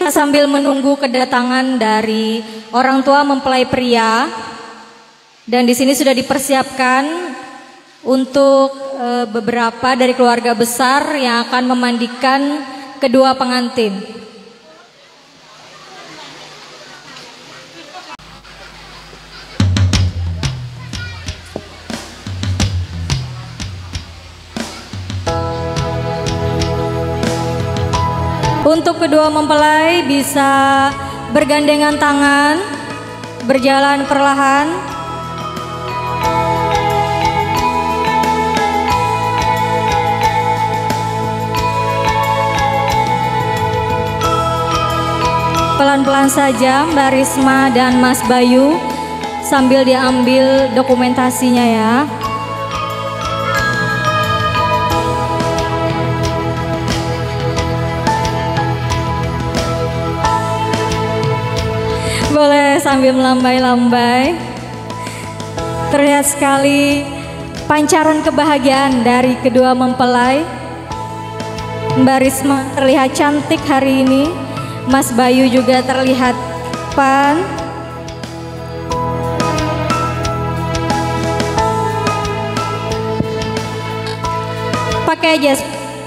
Sambil menunggu kedatangan dari orang tua mempelai pria, dan di sini sudah dipersiapkan untuk beberapa dari keluarga besar yang akan memandikan kedua pengantin. Untuk kedua mempelai bisa bergandengan tangan, berjalan perlahan. Pelan-pelan saja Mbak Risma dan Mas Bayu, sambil diambil dokumentasinya ya. Boleh sambil melambai-lambai. Terlihat sekali pancaran kebahagiaan dari kedua mempelai. Mbak Risma terlihat cantik hari ini. Mas Bayu juga terlihat pan. Pakai jas.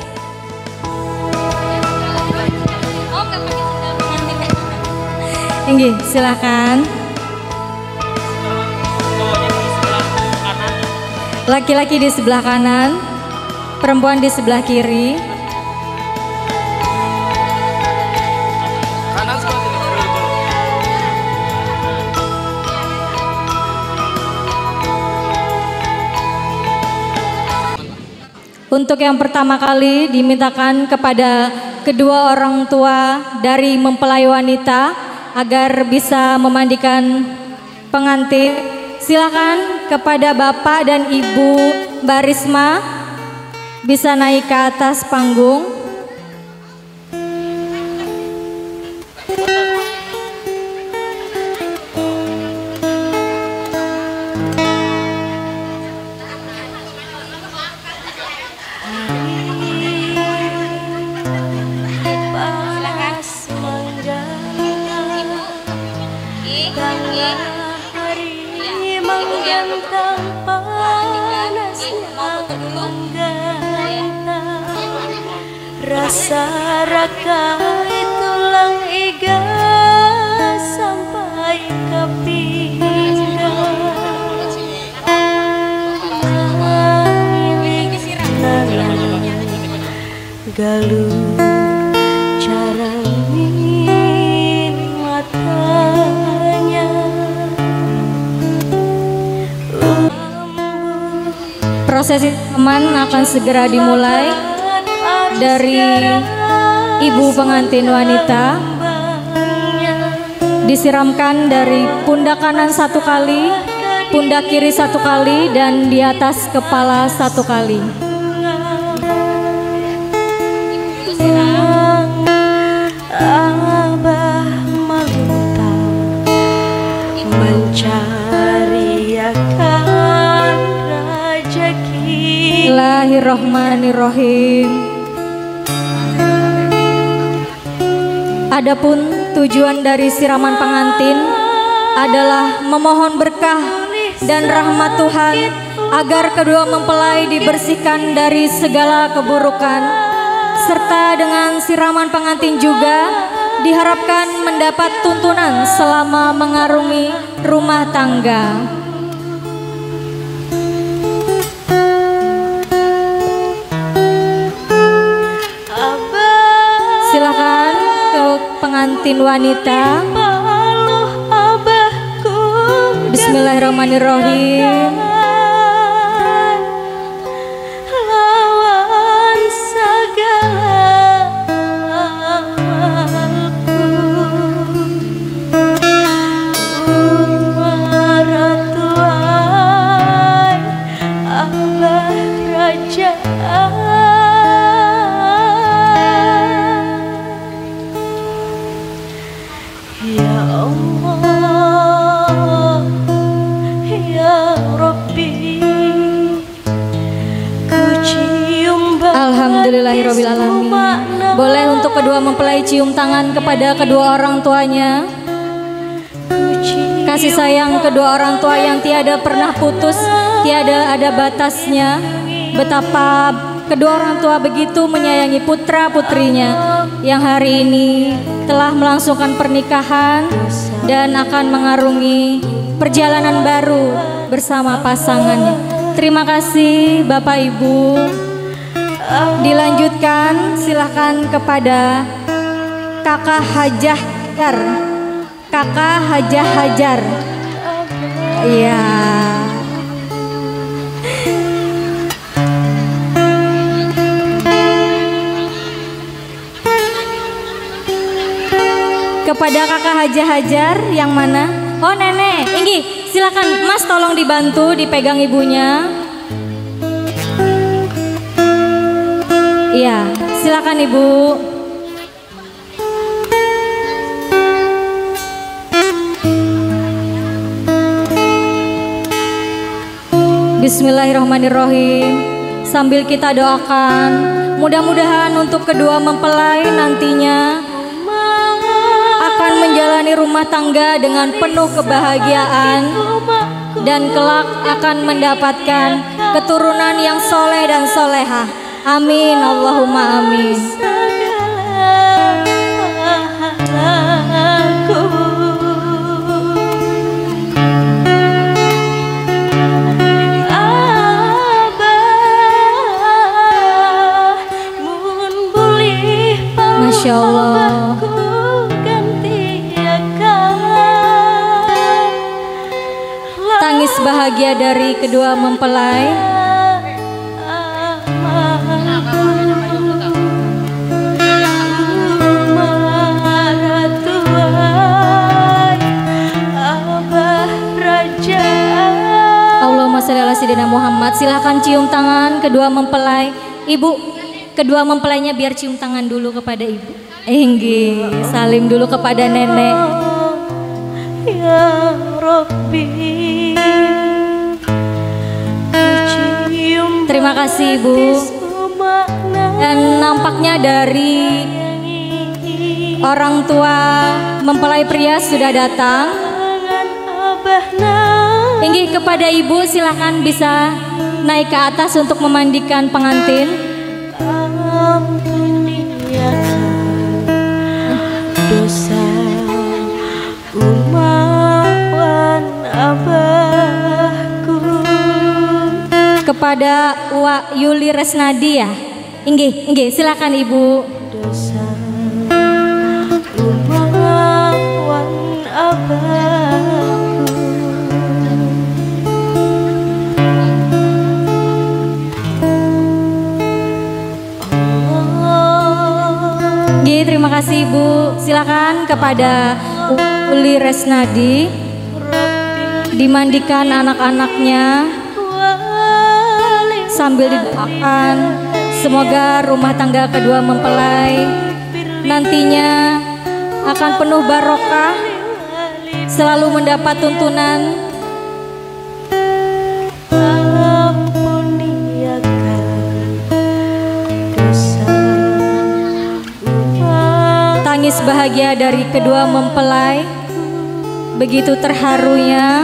Tinggi, silakan. Laki-laki di sebelah kanan, perempuan di sebelah kiri. Untuk yang pertama kali dimintakan kepada kedua orang tua dari mempelai wanita agar bisa memandikan pengantin. Silakan kepada Bapak dan Ibu Mbak Risma bisa naik ke atas panggung. Rasa rakai tulang iga sampai ke pinggang. Galur carangin matanya. Prosesi aman akan segera dimulai dari ibu pengantin wanita. Disiramkan dari pundak kanan satu kali, pundak kiri satu kali, dan di atas kepala satu kali. Abah Maluta mencari akan rezeki. Bismillahirrahmanirrahim. Adapun tujuan dari siraman pengantin adalah memohon berkah dan rahmat Tuhan agar kedua mempelai dibersihkan dari segala keburukan, serta dengan siraman pengantin juga diharapkan mendapat tuntunan selama mengarungi rumah tangga. Silakan ke pengantin wanita. Bismillahirrahmanirrahim. Lawan segala amalku, Maratuai Abah Raja. Ya Allah, Ya Rabb. Alhamdulillahirabbil alamin. Boleh untuk kedua mempelai cium tangan kepada kedua orang tuanya. Kasih sayang kedua orang tua yang tiada pernah putus, tiada ada batasnya. Betapa kedua orang tua begitu menyayangi putra putrinya yang hari ini telah melangsungkan pernikahan dan akan mengarungi perjalanan baru bersama pasangannya. Terima kasih Bapak Ibu. Dilanjutkan silakan kepada Kakak Hajah Hajar. Kakak Hajah Hajar. Iya. Kepada Kakak Hajah Hajar yang mana? Oh nenek, ini silakan Mas tolong dibantu dipegang ibunya. Iya, silakan Ibu. Bismillahirrahmanirrahim. Sambil kita doakan, mudah-mudahan untuk kedua mempelai nantinya akan menjalani rumah tangga dengan penuh kebahagiaan dan kelak akan mendapatkan keturunan yang soleh dan solehah. Amin, Allahumma amin. Masya Allah. Tangis bahagia dari kedua mempelai. Allahumma sholli ala sayyidina Muhammad. Silahkan cium tangan kedua mempelai. Ibu, kedua mempelainya biar cium tangan dulu kepada ibu. Nggih, salim dulu kepada nenek. Ya Rabbi, terima kasih Ibu. Dan nampaknya dari orang tua mempelai pria sudah datang. Inggih, kepada Ibu silahkan bisa naik ke atas untuk memandikan pengantin. Dosa umawan abahku. Kepada Wak Yuli Resnadi ya. Inggih, silakan Ibu. Dosa umawan abahku. Inggih, terima kasih Ibu. Silakan kepada Uli Resnadi dimandikan anak-anaknya sambil didoakan semoga rumah tangga kedua mempelai nantinya akan penuh barokah, selalu mendapat tuntunan. Tangis bahagia dari kedua mempelai begitu terharunya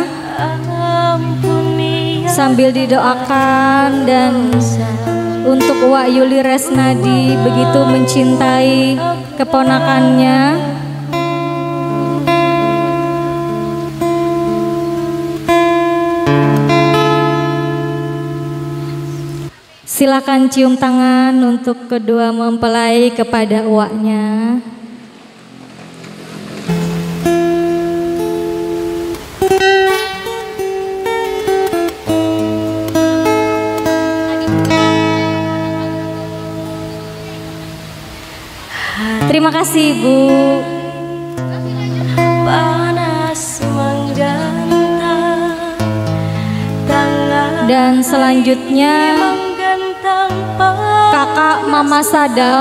sambil didoakan, dan untuk Wak Yuli Resnadi begitu mencintai keponakannya. Silakan cium tangan untuk kedua mempelai kepada uaknya. Terima kasih Ibu. Panas menggantang tangan, Dan selanjutnya Kakak Mama Sadam.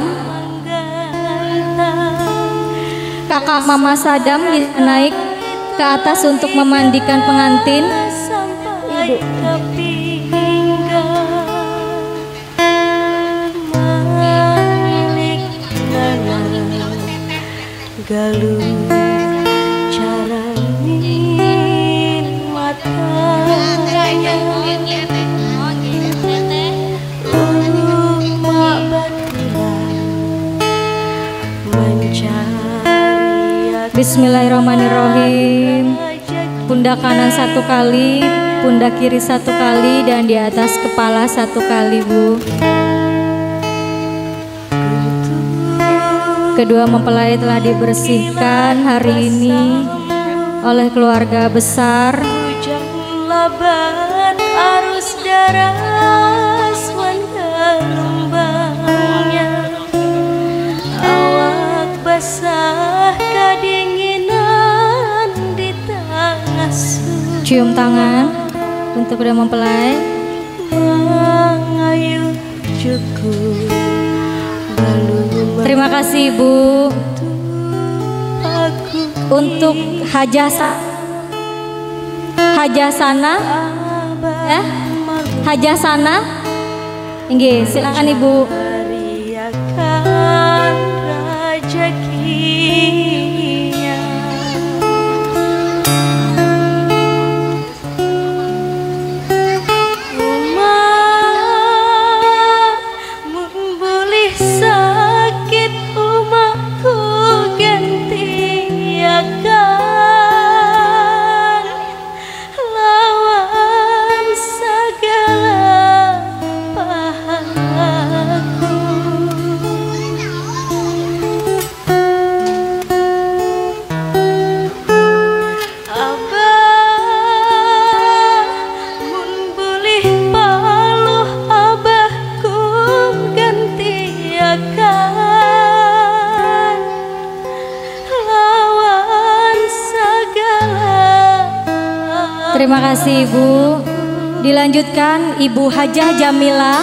Kakak Mama Sadam bisa naik ke atas untuk memandikan pengantin. Ibu. Bismillahirrahmanirrahim. Pundak kanan 1 kali, pundak kiri 1 kali, dan di atas kepala 1 kali, Bu. Kedua mempelai telah dibersihkan hari ini oleh keluarga besar. Hujan laban arus deras gelombangnya, awak basah kedinginan di tengah sunyi. Cium tangan untuk kedua mempelai. Mengayuh cukup Terima kasih, Bu. Untuk hajasana, ya, hajasana, inggih, silakan Ibu. Teriakan rezekinya, umat membulih sakit, umatku gantiakan lawan segala pahaku. Abah mun bulih paluh, abahku gantiakan lawan segala. Terima kasih, Ibu. Dilanjutkan Ibu Hajah Jamila.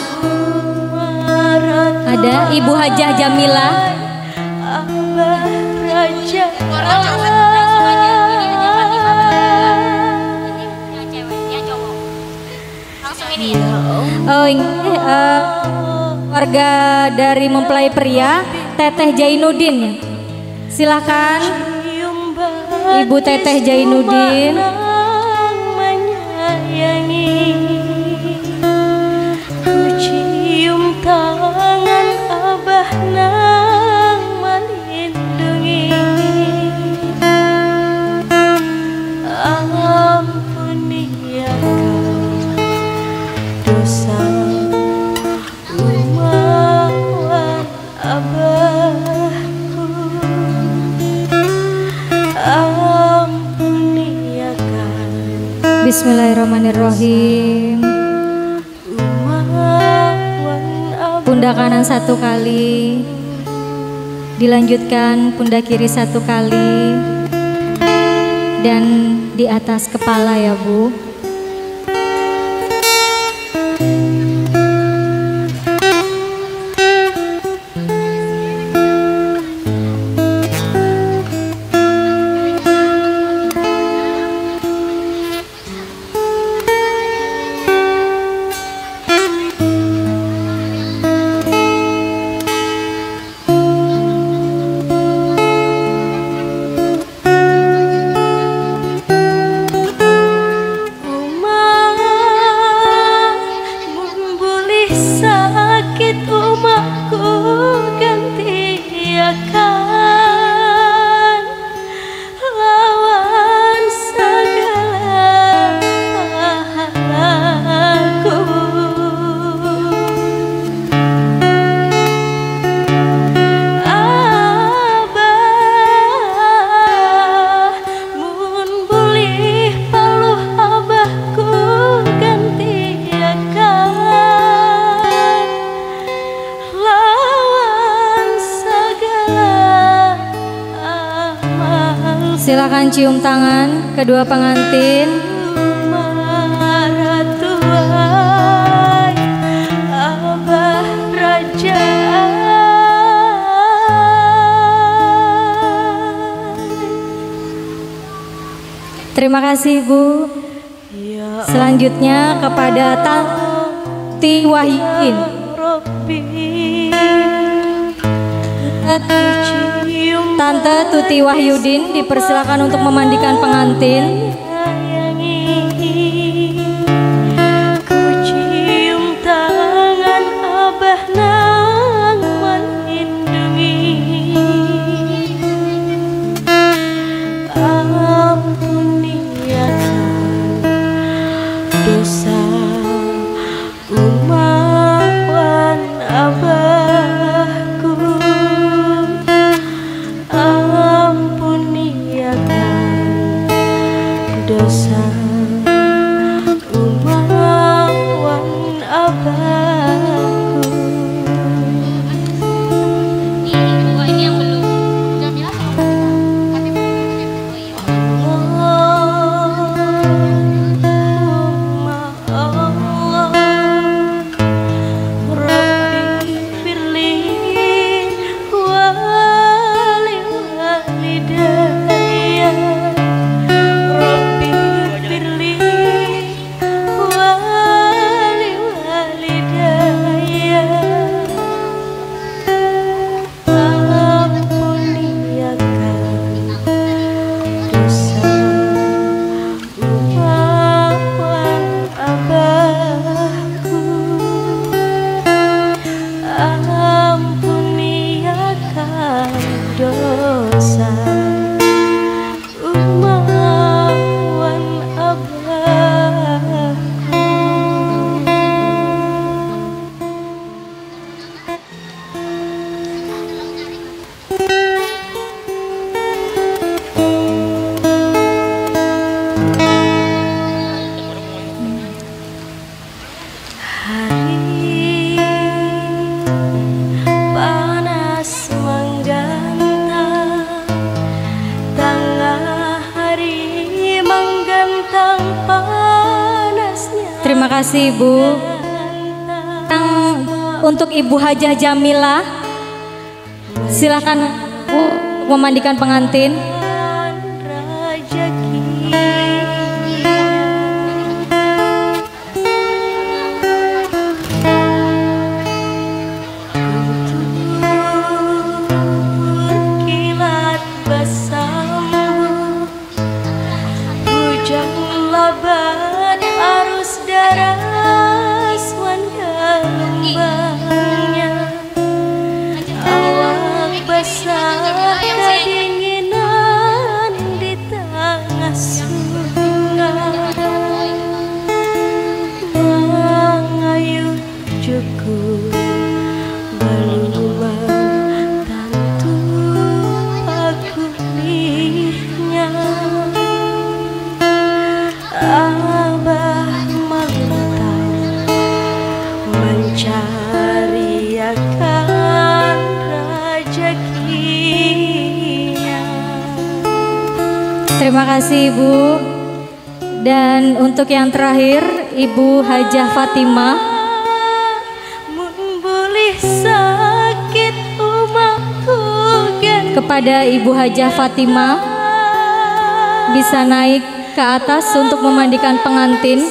Ada Ibu Hajah Jamila. Abah Raja Oh, ini warga dari mempelai pria, Teteh Jainuddin. Silakan Ibu Teteh Jainuddin. menyayangi, ku cium tangan abah nang melindungi. Ampuni ya dosa umat abahku, ampuni ya Bismillahirrahmanirrahim. umat Pundak kanan 1 kali, dilanjutkan pundak kiri 1 kali, dan di atas kepala ya, Bu. Silakan cium tangan kedua pengantin. Abah Raja. Terima kasih, Bu. Selanjutnya kepada Tati Wahyudin. Tante Tuti Wahyudin dipersilakan untuk memandikan pengantin. Ku cium tangan abah nang melindungi. kasih Ibu. Untuk Ibu Hajah Jamila, silakan memandikan pengantin. Terima kasih Ibu. Dan untuk yang terakhir Ibu Hajah Fatimah. Kepada Ibu Hajah Fatimah, bisa naik ke atas untuk memandikan pengantin.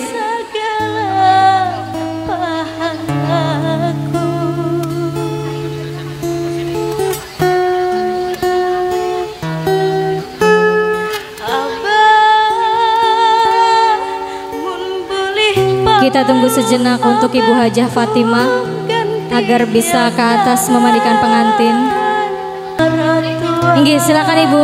Kita tunggu sejenak untuk Ibu Hajah Fatimah agar bisa ke atas memandikan pengantin. Inggih, silakan Ibu.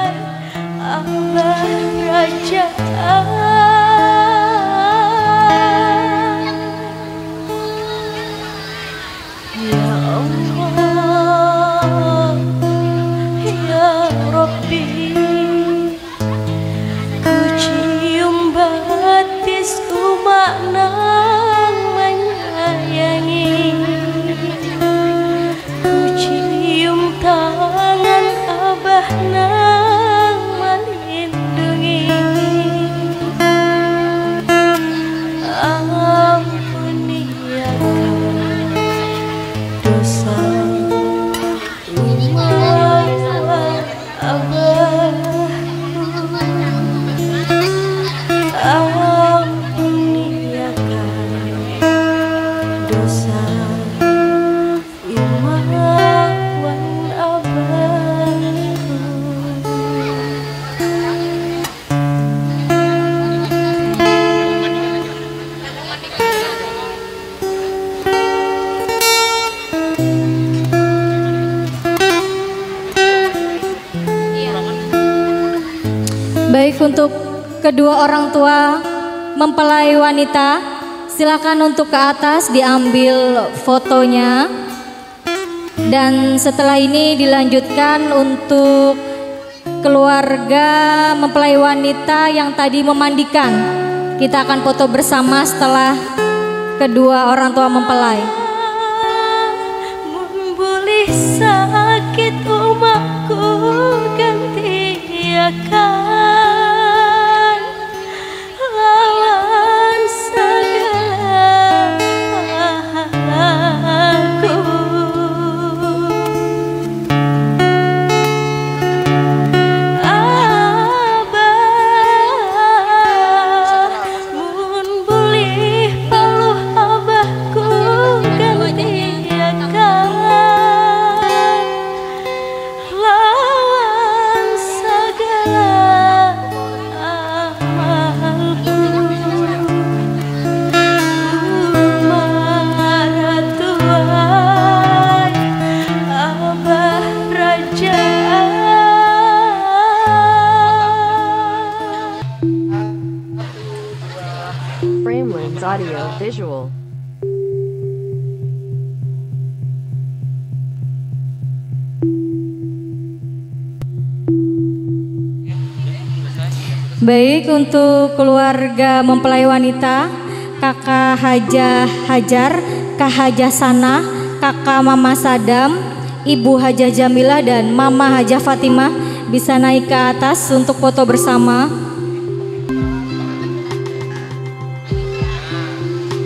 Baik, untuk kedua orang tua mempelai wanita, silakan untuk ke atas diambil fotonya. Dan setelah ini dilanjutkan untuk keluarga mempelai wanita yang tadi memandikan. Kita akan foto bersama setelah kedua orang tua mempelai. Sakit umatku gantiakan lawan segala pahalaku. Abah mun boleh paluh abahku gantiakan audio visual. Baik, untuk keluarga mempelai wanita, Kakak Hajah Hajar, Kak Hajah Sana, Kakak Mama Sadam, Ibu Hajah Jamila dan Mama Hajah Fatimah bisa naik ke atas untuk foto bersama.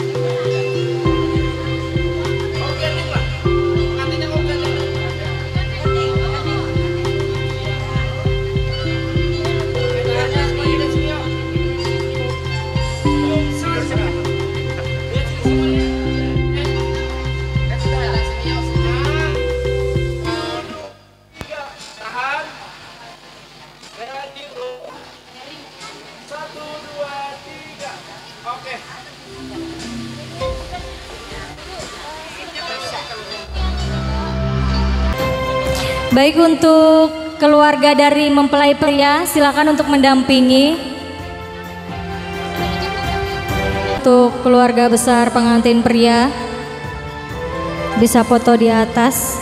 Baik, untuk keluarga dari mempelai pria silakan untuk mendampingi. Untuk keluarga besar pengantin pria bisa foto di atas.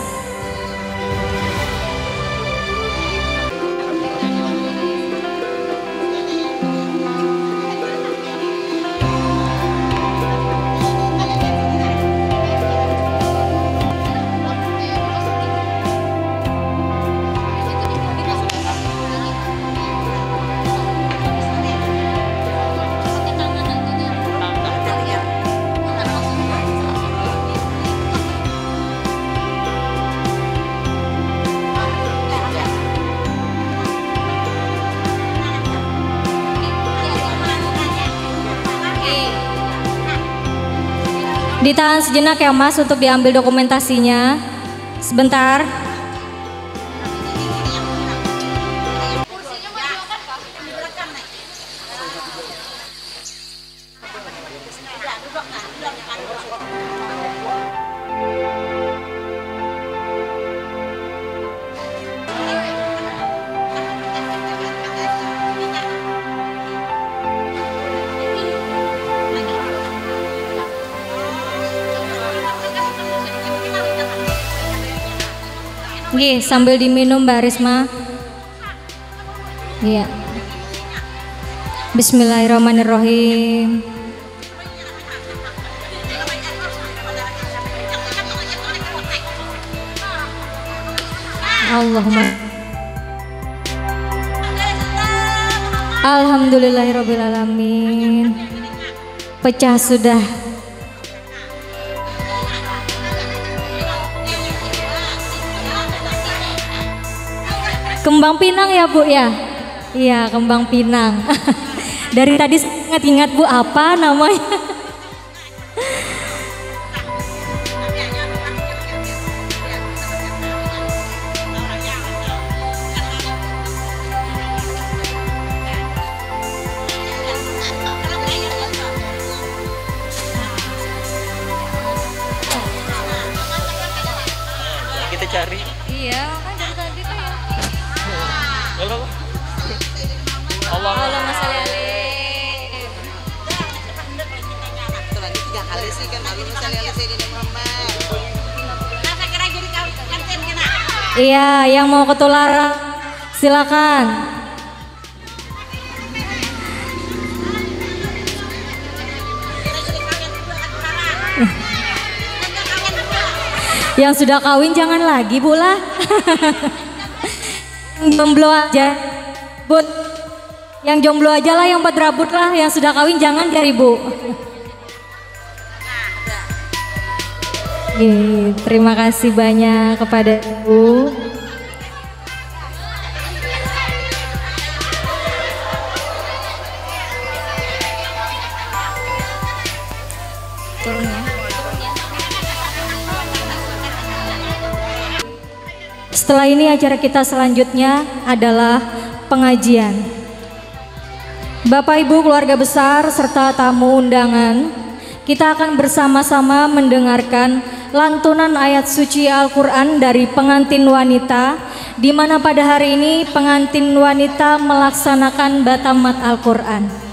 Ditahan sejenak ya Mas untuk diambil dokumentasinya. Sebentar. Oke, sambil diminum Mbak Risma. Iya. Bismillahirrahmanirrahim. Allahumma Alhamdulillahirrabbilalamin. Pecah sudah. Kembang pinang ya Bu ya? Iya, kembang pinang. Dari tadi ingat-ingat Bu, apa namanya? Kita cari. Iya, kan dari tadi tuh ya. Halo. Allahumma sholli alaihi. Itu lagi 3 kali sih kan Allahumma sholli ala sayyidina Muhammad. Iya, yang mau ketularan silakan. Yang sudah kawin jangan lagi Bu lah. Jomblo aja, Bu. Yang jomblo aja lah, yang berabut lah. Yang sudah kawin jangan cari Bu. Terima kasih banyak kepada Ibu. Turun ya. Setelah ini acara kita selanjutnya adalah pengajian. Bapak Ibu keluarga besar serta tamu undangan, kita akan bersama-sama mendengarkan lantunan ayat suci Al-Quran dari pengantin wanita, di mana pada hari ini pengantin wanita melaksanakan batamat Al-Quran.